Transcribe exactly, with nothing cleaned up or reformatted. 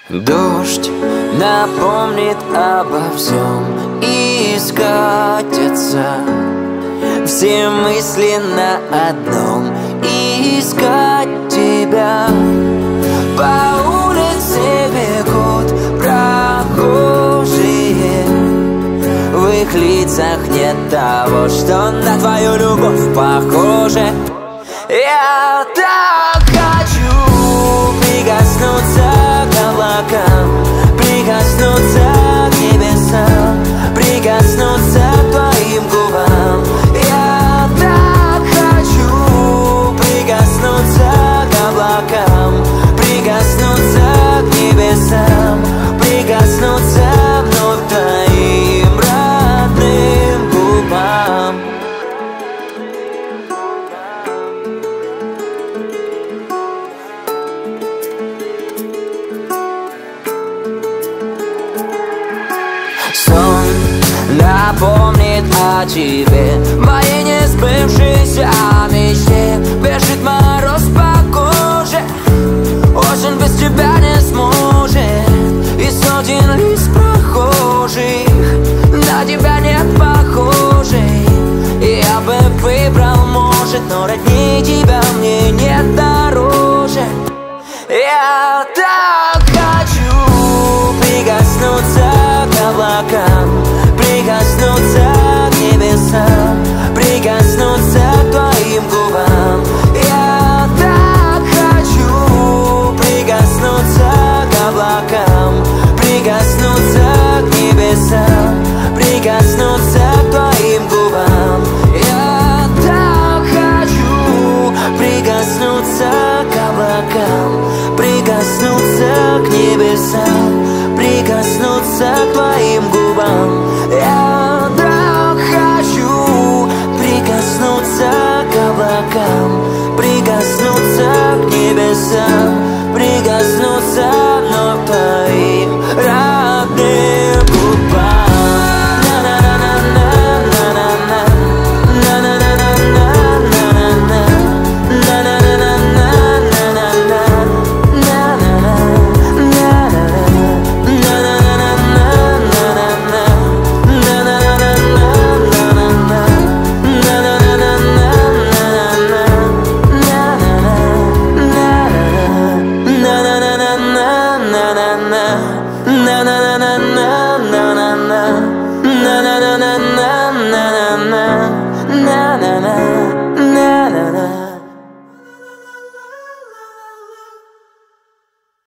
Дождь напомнит обо всем и скатятся все мысли на одном — искать тебя. По улице бегут прохожие, в их лицах нет того, что на твою любовь похоже. Я так хочу прикоснуться к облакам, прикоснуться к небесам, прикоснуться к твоим губам. Я так хочу прикоснуться к облакам, прикоснуться к небесам, прикоснуться вновь к твоим родным губам. Сон напомнит о тебе, моей несбывшейся мечте. Бежит мороз по коже, осень без тебя не сможет. И сотен лиц прохожих на тебя нет похожей. Я бы выбрал, может, но родней тебя мне нет дороже. Я так хочу прикоснуться к облакам, прикоснуться к небесам, прикоснуться к твоим губам. Я так хочу прикоснуться к облакам, прикоснуться к небесам, прикоснуться к твоим губам. Я так хочу прикоснуться к облакам, прикоснуться к небесам,